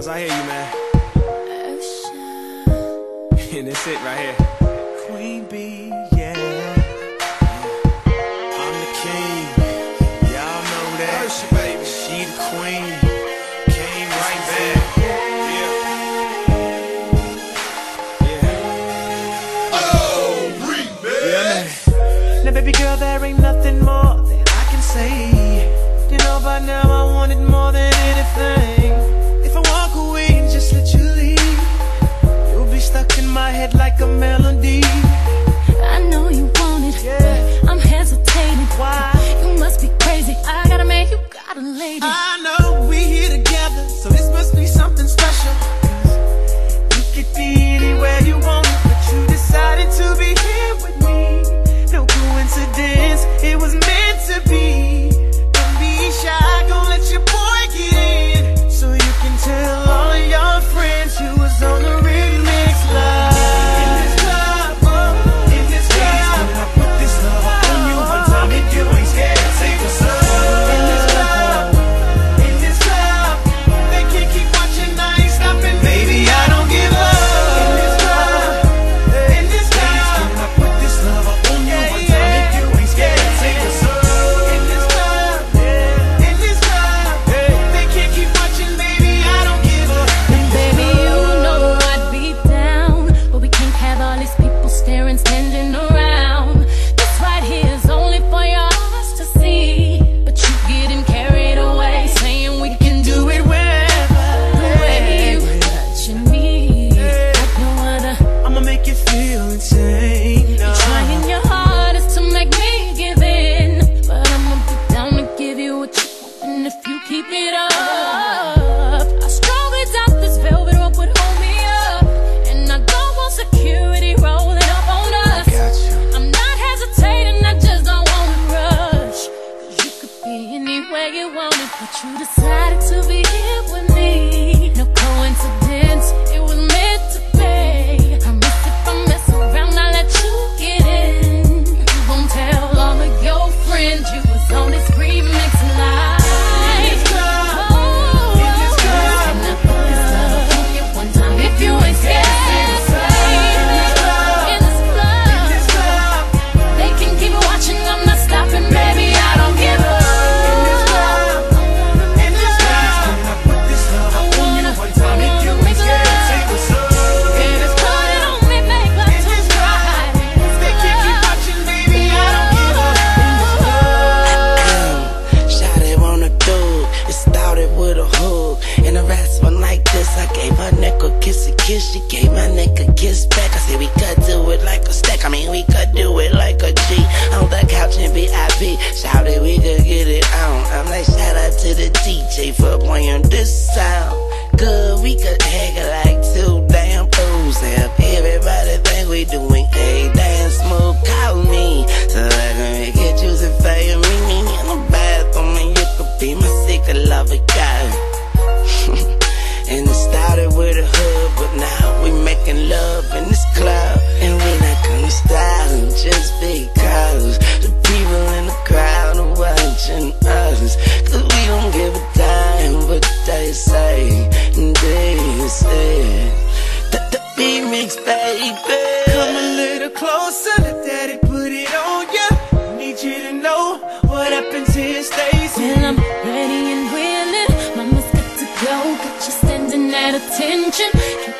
Miles, I hear you, man. And that's it right here. Queen B, yeah. I'm the king. Y'all know that. Usher, baby. She the queen. Came right back. Yeah. Oh, remix. Yeah, man. Now, baby girl, there ain't nothing more that I can say. You know by now I want it more than anything. If I walk away and just let you leave, you'll be stuck in my head like a melody. I know you want it, yeah. I'm hesitating. Why? You must be crazy. I got a man, you got a lady. I know we here together, so this must be something special. 'Cause you could be anywhere you want, but you decided to be here with me. No coincidence, it was meant to be. Don't be shy, gon' let your boy get in, so you can tell all your friends you was on the remix live. In this club, oh, in this club, I put this love on you one time if you ain't scared. Say what's up. In this club, they can't keep watching, I ain't stopping. Baby, I don't give up. In this club, I put this love on you one time if you ain't scared. Say what's up. In this club, they can't keep watching, baby, I don't give up. And baby, you know I'd be down, but we can't have all these people staring, standing around. This right here is only for your eyes to see, but you getting carried away, saying we can do it wherever. The way you touching me like no other. I'ma make you feel insane. You're trying your hardest to make me give in, but I'ma be down to give you what you want, and if you keep it up, I strongly doubt this velvet rope would hold me up, and I don't want security rolling up on us. I'm not hesitating, I just don't want to rush, 'cause you could be anywhere you wanted, but you decided to be here with me. No coincidence, it was meant to be. Promise if I mess around, I'll let you get in. You gon' tell all of your friends you was on this remix live. In this club, And I put this love on you one time if you ain't scared. In this club, they can keep watching, I'm not stopping, baby, I don't give up. in this club, I put this love on you one time if you ain't scared. Say what's up. In this club, in this club, they can't keep watching, baby, I don't give up. Shawty wanna do it started with a hug, and the rest went like this. I gave her neck a kissy kiss, she gave my neck a kiss back. I said we could do it like a stack, I mean we could do it like a G. On the couch in VIP, shawty we could get it on. I'm like shout out to the DJ for playing this sound. Good, we could hang it like two damn fools. If everybody think we doing a damn smooth, call me so I can make it juicy for you. Meet me in the bathroom and you could be my secret lover, girl. And it started with a hug, but now we making love in this club, and we not gonna stop just because the people in the crowd are watching us. 'Cause we don't give a damn what they say, and they say the remix, baby. Come a little closer, let daddy put it on ya. Need you to know what happens here stays here. Well, I'm ready and willing, mama's good to go, got you standing at attention.